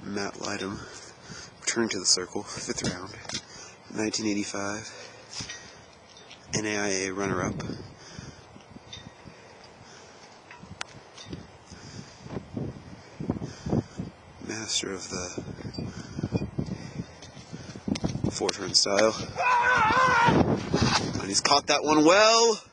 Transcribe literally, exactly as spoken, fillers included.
Matt Lydum, returning to the circle, fifth round, nineteen eighty-five, N A I A runner-up. Master of the four-turn style. And he's caught that one well.